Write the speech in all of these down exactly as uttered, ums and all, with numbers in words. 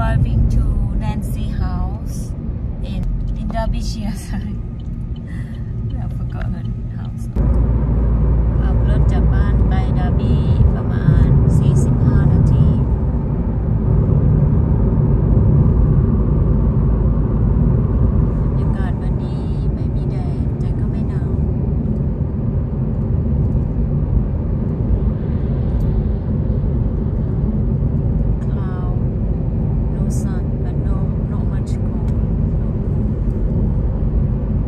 driving to Nancy house in in Derbyshire side I forgot her house ขับรถจากบ้านไปดาร์บี้ประมาณสี่สิบห้านาทีบรรยากาศวันนี้ไม่มีแดดแต่ก็ไม่หนาวsun but no not much cold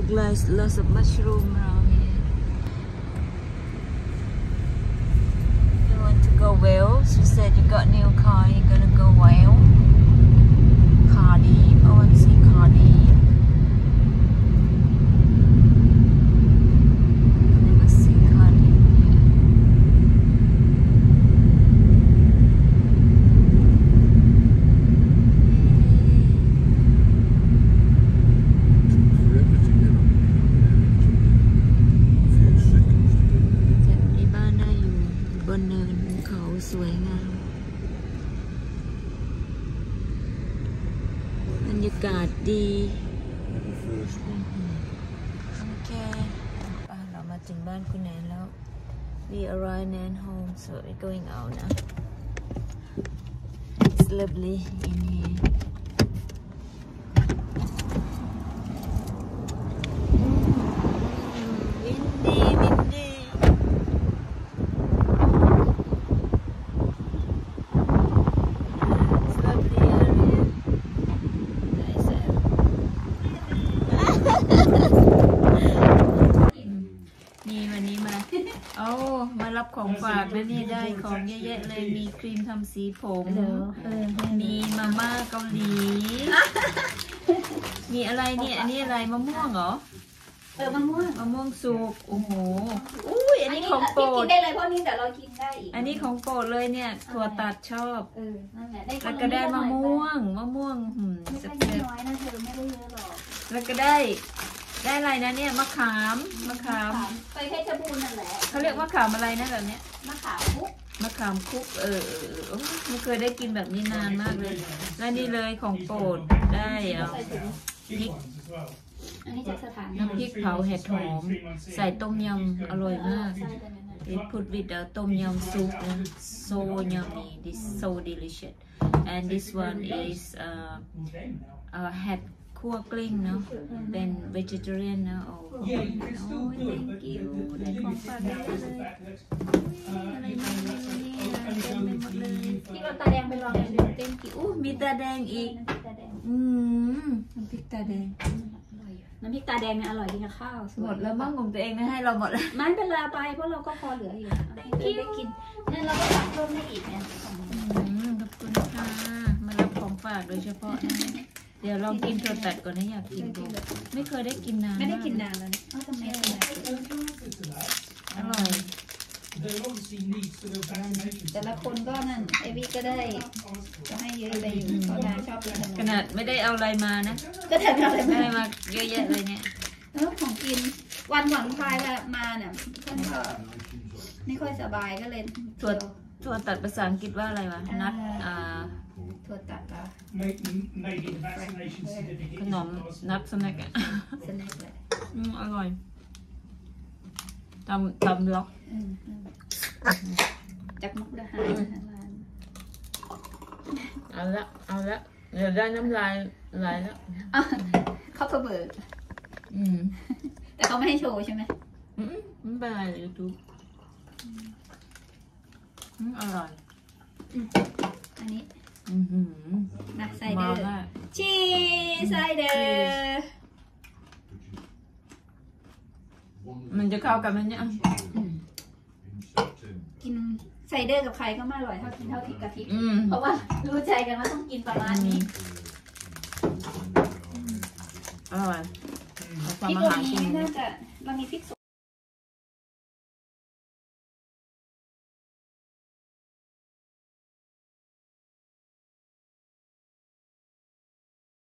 look like lots of mushroom around here. You want to go Wales? You said you got new car. You're gonna go Wales. Cardiff. I want to see Cardiff. Never see Cardiff.สวยงามบรรยากาศดีโอเคเรามาถึงบ้านคุณแนนแล้ว we arrived Nan home so we're going out now it's lovely in hereมารับของฝากแล้วนี่ได้ของเยอะแยะเลยมีครีมทำสีผมมีมาม่าเกาหลีมีอะไรเนี่ยอันนี้อะไรมะม่วงเหรอเออมะม่วงมะม่วงสุกโอ้โหอุ้ยอันนี้ของโปรดกินได้เลยเพราะนี่เดี๋ยวเรากินได้อีกอันนี้ของโปรดเลยเนี่ยถั่วตัดชอบเออนั่นแหละแล้วก็ได้มะม่วงมะม่วงหืมไม่ได้น้อยนะเธอไม่ได้เยอะหรอกแล้วก็ได้ได้อะไรนะเนี่ยมะขามมะขามไปเพชรบูรณ์นั่นแหละเขาเรียกมะขามอะไรนะแบบเนี้ยมะขามคุกมะขามคุกเออไม่เคยได้กินแบบนี้นานมากเลยและนี่เลยของโปรดได้เอาพริกอันนี้จากสถานน้ำพริกเผาเห็ดหอมใส่ต้มยำอร่อยมาก It put with the ต้มยำ soup so yummy this so delicious and this one is uh, uh, hadคั่วกลิ้งเนาะเป็น vegetarian นะโอ้โอ้ thank you ได้ของฝากเยอะเลยอะไรนี่เต็มไปหมดเลยที่เราตาแดงไปลองกันดู thank you อู้มีตาแดงอีกอืมน้ำพริกตาแดงน้ำพริกตาแดงเนี่ยอร่อยดีกับข้าวหมดแล้วบ้างของตัวเองไม่ให้เราหมดแล้วไม่เป็นไรไปเพราะเราก็พอเหลืออยู่ได้กินนั่นเราก็สั่งเพิ่มได้อีกเนี่ยขอบคุณค่ะมารับของฝากโดยเฉพาะนะเดี๋ยวลองกินตัวตัดก่อนนะอยากกินดูไม่เคยได้กินนานไม่ได้กินนานแล้วเนี่ยทำไมอร่อยแต่ละคนก็นั่นเอวี่ก็ได้ก็ให้เยอะไปอยู่เขาทานชอบกินขนาดไม่ได้เอาอะไรมานะก็แต่อะไรมาเยอะแยะเลยเนี่ยเออของกินวันหวังพายมาเนี่ยเพื่อนก็ไม่ค่อยสบายก็เลยตัวตัวตัดภาษาอังกฤษว่าอะไรวะนัดอ่าถั่วตัดอ่ะขนมนับสแน็คอ่ะสแน็คเลยอืมอร่อยตำตำล็อกจากมุกดาหารเอาละเอาละเดี๋ยวได้น้ำลายไหลแล้วเขาเบิกอืมแต่เขาไม่ให้โชว์ใช่ไหมอืมไม่เป็นไรยูทูบอืมอร่อยอันนี้อือหือนะไซเดอร์ชีสไซเดอร์มันจะเข้ากันไหมเนี่ยกินไซเดอร์กับใครก็ไม่อร่อยเท่ากินเท่าพริกกะทิเพราะว่ารู้ใจกันว่าต้องกินประมาณนี้อร่อยพริกตัวนี้น่าจะเรามีพริกส